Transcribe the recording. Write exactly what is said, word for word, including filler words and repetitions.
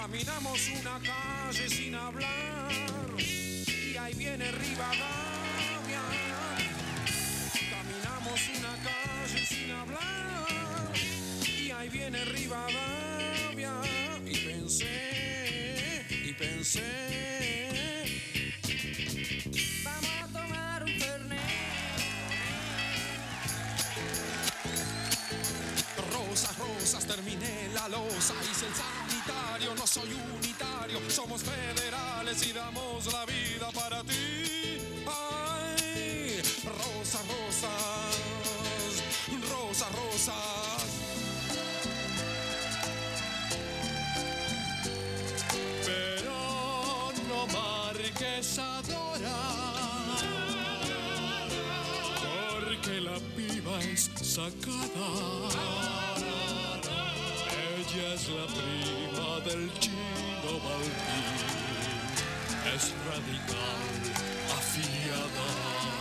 Caminamos una calle sin hablar y ahí viene Rivadavia. Caminamos una calle sin hablar y ahí viene Rivadavia. Y pensé, y pensé, vamos a tomar un fernet. Rosas, rosas, terminé la loza, hice el sanitario, no soy unitario, somos federales y damos la vida para ti. Ay, rosas, rosas, rosas, rosas. Pero no marques Adora, porque la piba es sacada. Ella es la prima del Chino Balbín, es radical, afiliada.